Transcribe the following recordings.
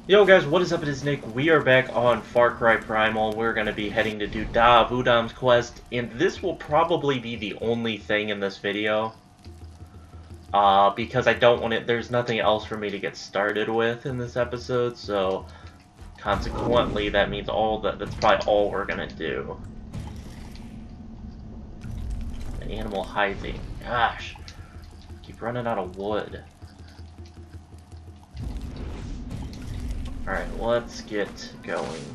Yo guys, what is up? It is Nick. We are back on Far Cry Primal. We're going to be heading to do Da of Udam's quest, and this will probably be the only thing in this video. Because I don't want it, there's nothing else for me to get started with in this episode, so consequently that means that's probably all we're going to do. An animal hiding. Gosh, keep running out of wood. Alright, let's get going.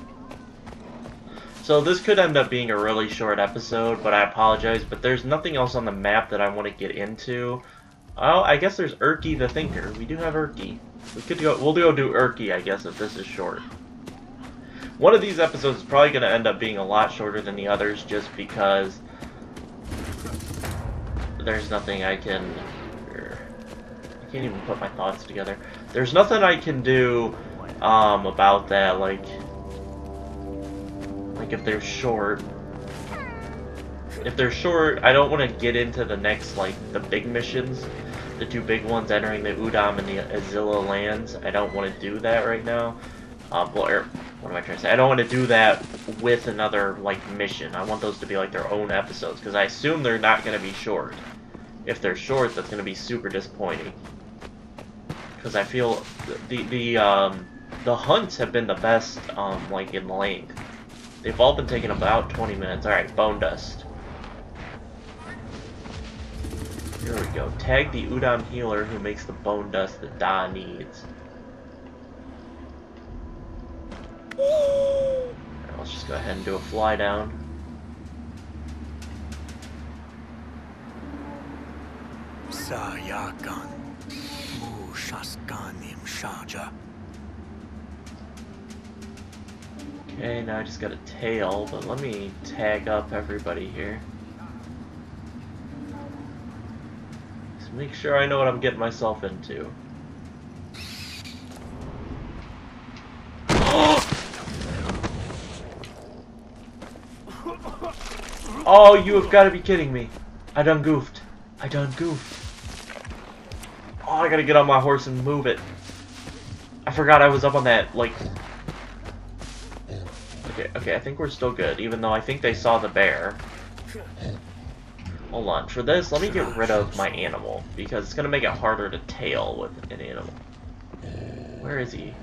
So this could end up being a really short episode, but I apologize, but there's nothing else on the map that I want to get into. Oh, I guess there's Urki the Thinker. We do have Urki. We'll go do Urki, I guess, if this is short. One of these episodes is probably going to end up being a lot shorter than the others, just because there's nothing I can... I can't even put my thoughts together. There's nothing I can do about that, like if they're short. If they're short, I don't want to get into the next, like, the big missions. The two big ones entering the Udam and the Azilla lands. I don't want to do that right now. What am I trying to say? I don't want to do that with another, like, mission. I want those to be, like, their own episodes, because I assume they're not going to be short. If they're short, that's going to be super disappointing. Because I feel the hunts have been the best, like, in length. They've all been taking about 20 minutes. Alright, bone dust. Here we go. Tag the Udam healer who makes the bone dust that Da needs. Alright, let's just go ahead and do a fly down. Sayakan Mu Shaskanim Shaja. Okay, now I just got a tail, but let me tag up everybody here. Just make sure I know what I'm getting myself into. Oh, you have got to be kidding me. I done goofed. Oh, I gotta get on my horse and move it. I forgot I was up on that, like... Okay, I think we're still good, even though I think they saw the bear. Hold on, for this, let me get rid of my animal, because it's gonna make it harder to tail with an animal. Where is he?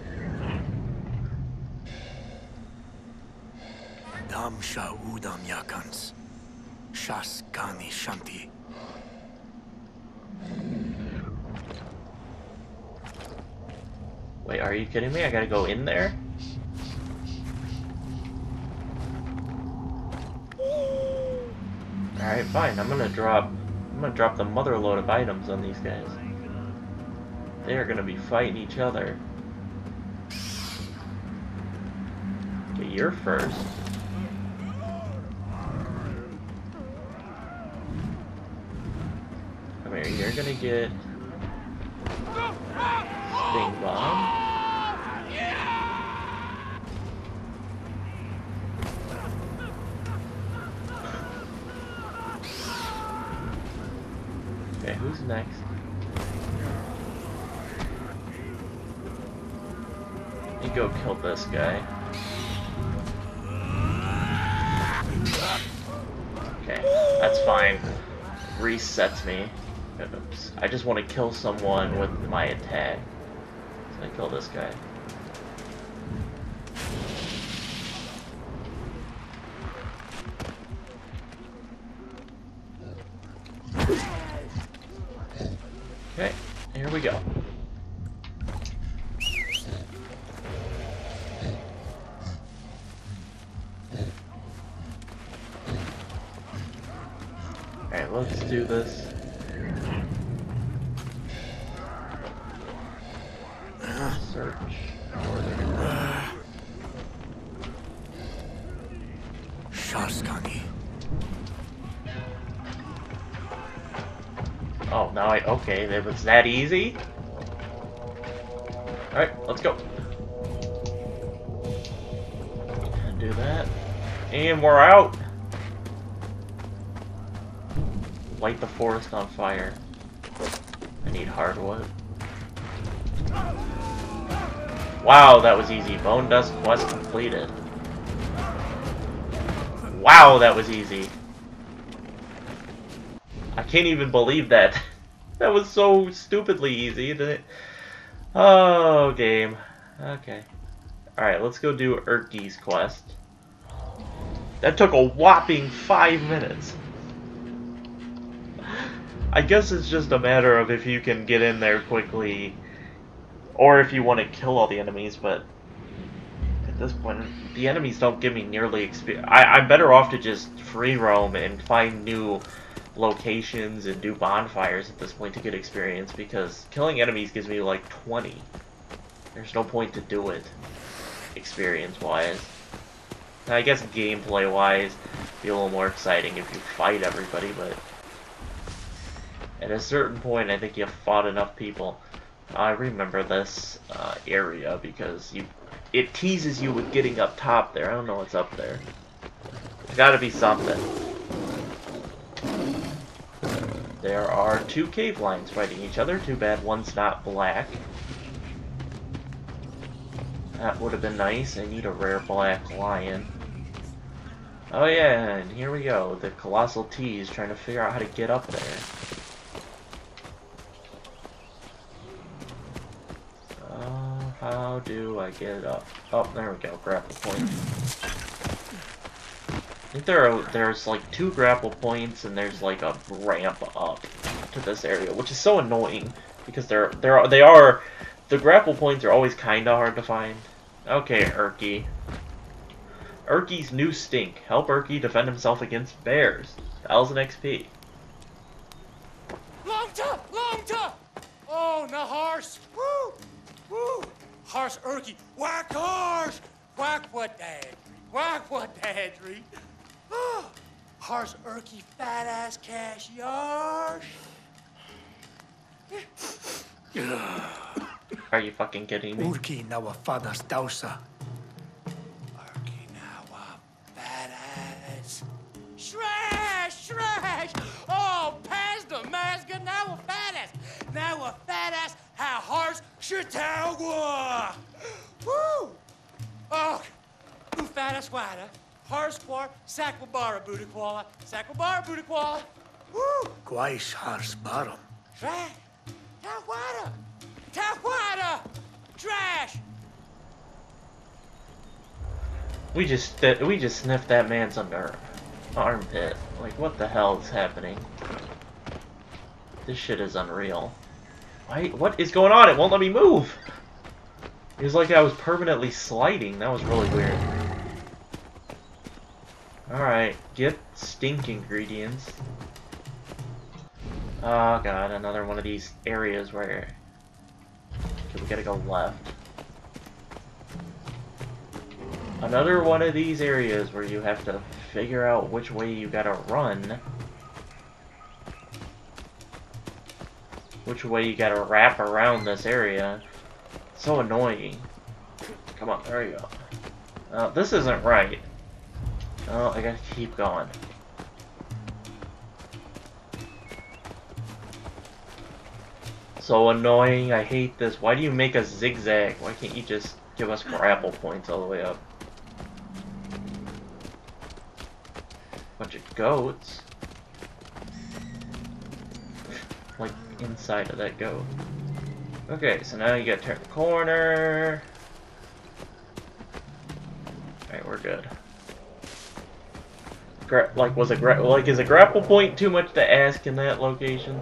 Damsha Udam Yakans Shaskani Shanti. Wait, are you kidding me? I gotta go in there? Alright, fine. I'm gonna drop the mother load of items on these guys. They are gonna be fighting each other. Okay, you're first. Come here, you're gonna get Sting Bomb. Okay, who's next? You go kill this guy. Okay, that's fine. Resets me. Oops. I just want to kill someone with my attack. So I kill this guy. Okay, here we go. Alright, let's do this. Search. Shaskani. Oh, now okay, it was that easy? Alright, let's go. And do that. And we're out! Light the forest on fire. I need hardwood. Wow, that was easy. Bone Dust quest completed. Wow, that was easy. I can't even believe that. That was so stupidly easy. Oh, game. Okay. Alright, let's go do Urki's quest. That took a whopping 5 minutes. I guess it's just a matter of if you can get in there quickly, or if you want to kill all the enemies, but at this point, the enemies don't give me nearly experience. I'm better off to just free roam and find new locations and do bonfires at this point to get experience, because killing enemies gives me like 20. There's no point to do it, experience-wise. I guess gameplay-wise, be a little more exciting if you fight everybody, but at a certain point, I think you've fought enough people. I remember this area because it teases you with getting up top there. I don't know what's up there. There's gotta be something. There are 2 cave lions fighting each other. Too bad one's not black. That would have been nice. I need a rare black lion. Oh yeah, and here we go. The Colossal T is trying to figure out how to get up there. How do I get up? Oh, there we go. Grapple point. I think there's like 2 grapple points, and there's like a ramp up to this area, which is so annoying because the grapple points are always kind of hard to find. Okay, Urki. Urki's new stink. Help Urki defend himself against bears. 1000 XP. Longta! Longta! Oh, na horse! Woo! Woo! Horse Urki! Whack horse! Whack what dad? Whack what dadry? Oh, horse Urki fat ass cash yarsh! Are you fucking kidding me? Urki nawa fadas dausa. Urki now fat ass. Shrash! Shrash! Oh, past the masker, now a fat ass! Now a fat ass, how horse Chautauqua! Woo! Oh, who fat ass wider? Horse war, Sakwabara Budakwala, Sakwabara Budakwala! Woo! Guaish hars barum. Trash! Tawada! Tawada! Trash! We just sniffed that man's armpit. Like, what the hell is happening? This shit is unreal. Why? What is going on? It won't let me move! It was like I was permanently sliding. That was really weird. Alright, get stink ingredients. Oh god, another one of these areas where... Okay, we gotta go left. Another one of these areas where you have to figure out which way you gotta run. Which way you gotta wrap around this area. So annoying. Come on, there you go. This isn't right. Oh, I gotta keep going. So annoying, I hate this. Why do you make us zigzag? Why can't you just give us grapple points all the way up? Bunch of goats. Like, inside of that goat. Okay, so now you gotta turn the corner. Alright, we're good. Is a grapple point too much to ask in that location?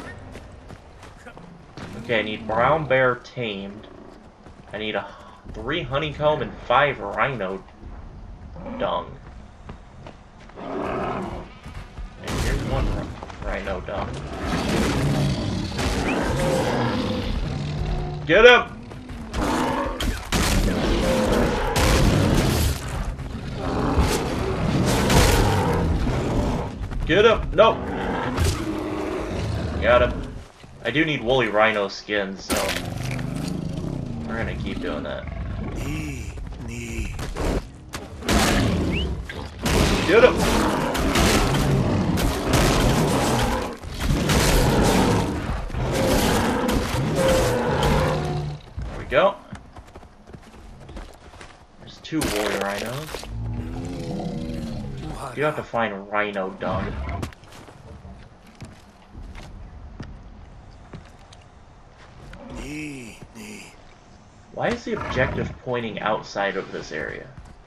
Okay, I need brown bear tamed. I need 3 honeycomb and 5 rhino dung. And here's 1 rhino dung. Get him! Get him! Nope! Got him. I do need woolly rhino skins, so we're gonna keep doing that. Knee. Get him! There we go. 2 warrior rhinos. You have to find rhino dung. Why is the objective pointing outside of this area?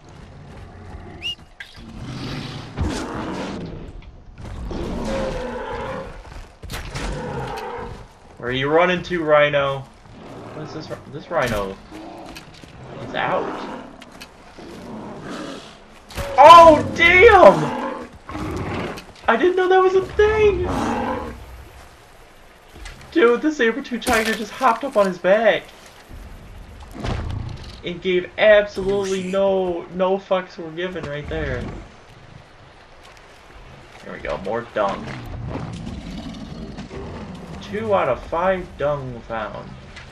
Where are you running to, Rhino? What is this? This Rhino is out. Oh, damn! I didn't know that was a thing! Dude, the saber-tooth tiger just hopped up on his back. And gave absolutely no fucks were given right there. There we go, more dung. 2 out of 5 dung found.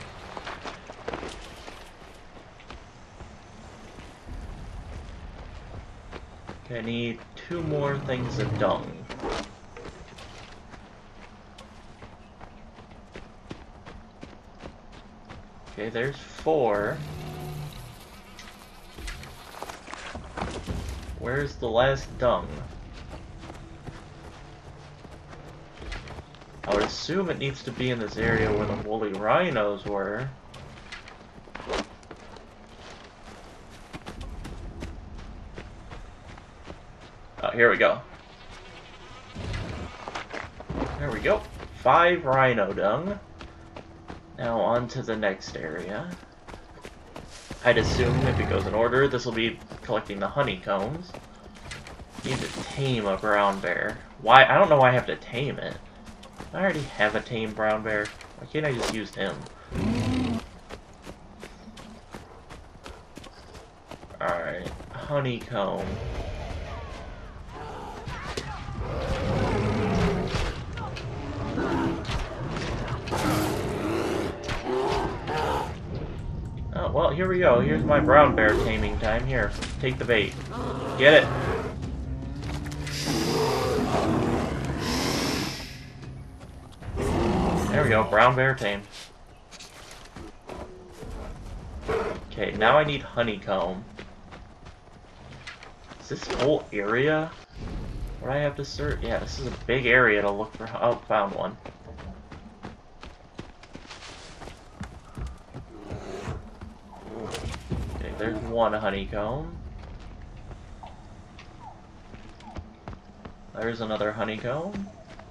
Okay, I need 2 more things of dung. Okay, there's 4. Where's the last dung? I would assume it needs to be in this area where the woolly rhinos were. Oh, here we go. There we go. 5 rhino dung. Now on to the next area. I'd assume if it goes in order, this will be collecting the honeycombs. Need to tame a brown bear. Why? I don't know why I have to tame it. I already have a tame brown bear. Why can't I just use him? Alright, honeycomb. Oh, well, here we go. Here's my brown bear taming time. Here, take the bait. Get it. There we go, brown bear tame. Okay, now I need honeycomb. Is this whole area where I have to search? Yeah, this is a big area to look for. Oh, found one. Okay, there's 1 honeycomb. There's another honeycomb.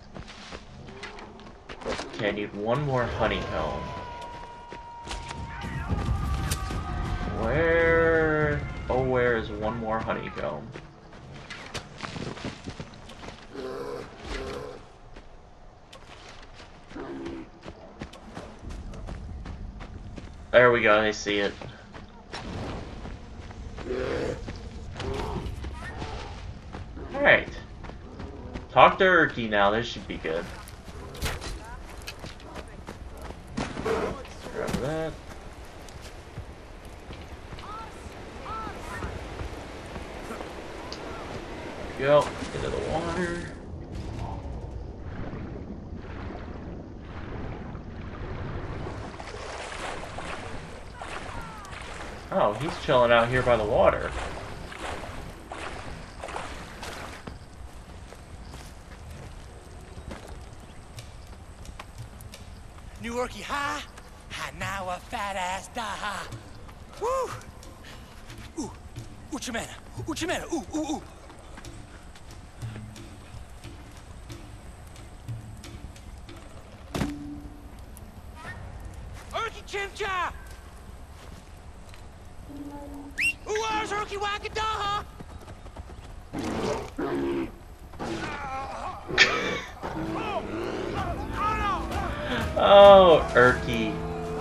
Okay, I need 1 more honeycomb. Where? Oh, where is 1 more honeycomb? There we go, I see it. Alright. Talk to Urki now, this should be good. Grab that. There we go. Into the water. Oh, he's chilling out here by the water. New Urki ha, ha now a fat ass da ha. Woo! Ooh, Uchimena, ooh. Urki chimcha! Ooh, Urki wakadaha! Oh, Urki.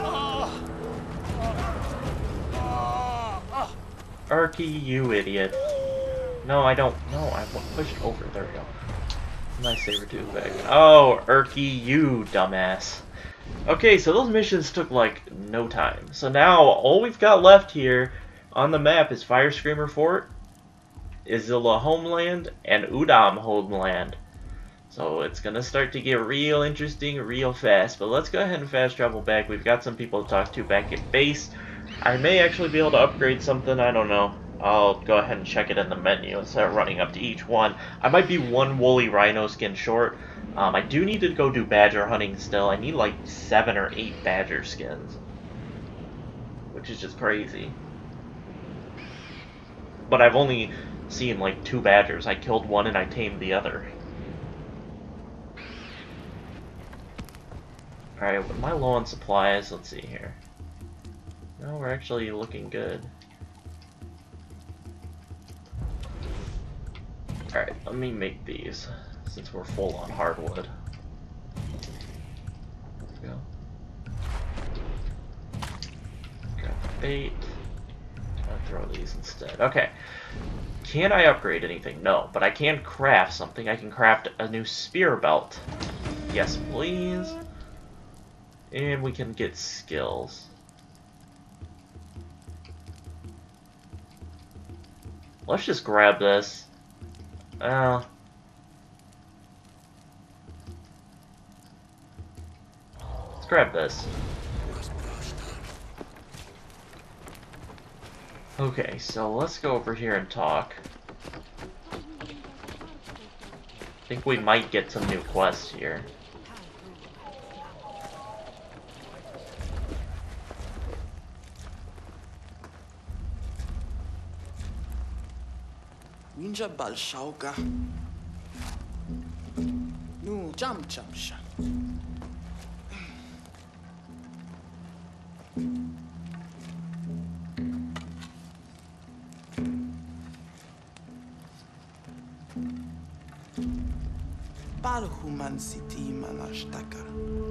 Urki, you idiot. No, I don't. No, I pushed over. There we go. My saber-tooth back. Oh, Urki, you dumbass. Okay, so those missions took like no time. So now all we've got left here on the map is Fire Screamer Fort, Izilla Homeland, and Udam Homeland. So it's gonna start to get real interesting real fast. But let's go ahead and fast travel back. We've got some people to talk to back at base. I may actually be able to upgrade something, I don't know. I'll go ahead and check it in the menu instead of running up to each one. I might be one woolly rhino skin short. I do need to go do badger hunting still. I need like 7 or 8 badger skins, which is just crazy. But I've only seen like 2 badgers. I killed one and I tamed the other. Alright, am I low on supplies? Let's see here. No, we're actually looking good. Alright, let me make these, since we're full on hardwood. There we go. Got bait. I'll throw these instead. Okay. Can I upgrade anything? No, but I can craft something. I can craft a new spear belt. Yes, please. And we can get skills. Let's just grab this. Let's grab this. Okay, so let's go over here and talk. I think we might get some new quests here. Ninja Balshauka. Nu jump sha. Balhuman City Manashtakar.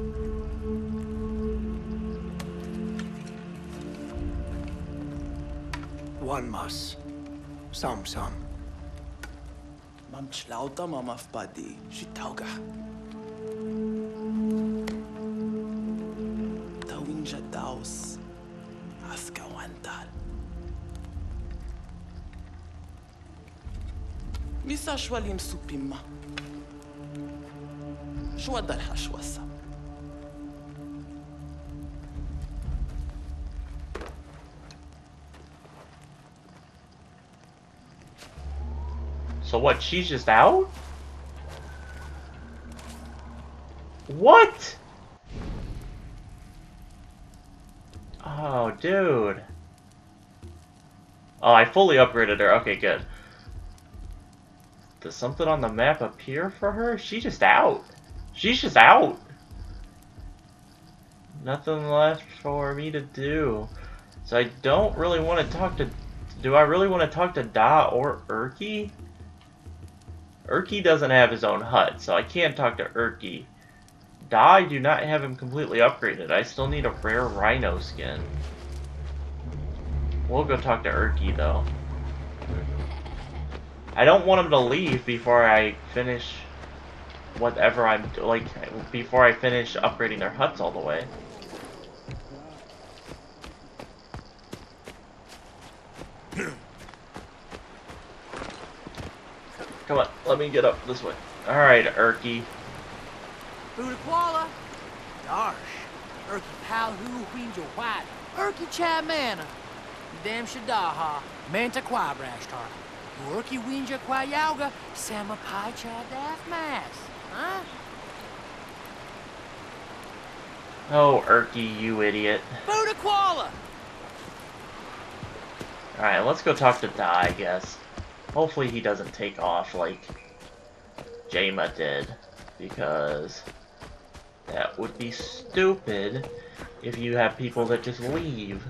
One mas. Some. Mam chlauta mamaf badi shitauga. Tawinja daus askawantal. Misa shwalim supima. Shwadal hashwasa. So what, she's just out? What? Oh, dude. Oh, I fully upgraded her. Okay, good. Does something on the map appear for her? She's just out. She's just out. Nothing left for me to do. So I don't really want to talk to... Do I really want to talk to Da or Urki? Urki doesn't have his own hut, so I can't talk to Urki. Da, I do not have him completely upgraded. I still need a rare rhino skin. We'll go talk to Urki, though. I don't want him to leave before I finish whatever I'm... like, before I finish upgrading their huts all the way. Come on, let me get up this way. Alright, Urki. Buddha Kuala. Darsh. Urki Palhu Winja White. Urki Chamana. Dam Shadaha. Manta Quabrashtar. Urki Winja Quayauga. Sama Pai Chadaf Mass. Huh? Oh, Urki, you idiot. Buddha Kuala. Alright, let's go talk to Da, I guess. Hopefully he doesn't take off like Jaima did, because that would be stupid if you have people that just leave.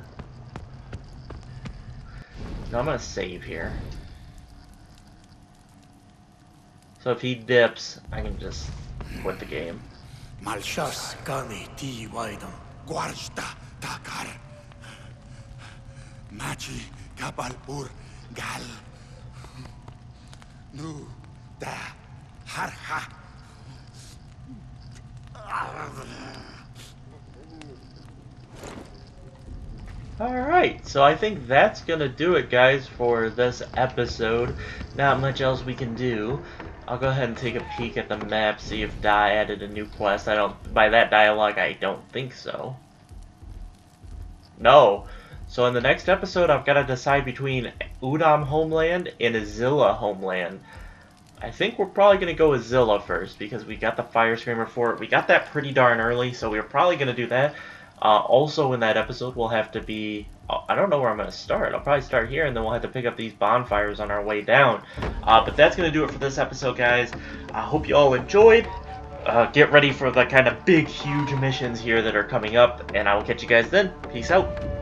Now I'm gonna save here. So if he dips, I can just quit the game. Malshas Gani Di Waidam. Guarsta takar. Machi Kapalpur Gal. Nu da harha. Alright, so I think that's gonna do it, guys, for this episode. Not much else we can do. I'll go ahead and take a peek at the map, see if Da added a new quest. By that dialogue, I don't think so. No. So in the next episode, I've got to decide between Udam homeland and Azilla homeland. I think we're probably going to go Azilla first because we got the Fire Screamer for it. We got that pretty darn early, so we're probably going to do that. Also in that episode, we'll have to be... I don't know where I'm going to start. I'll probably start here, and then we'll have to pick up these bonfires on our way down. But that's going to do it for this episode, guys. I hope you all enjoyed. Get ready for the kind of big, huge missions here that are coming up, and I will catch you guys then. Peace out.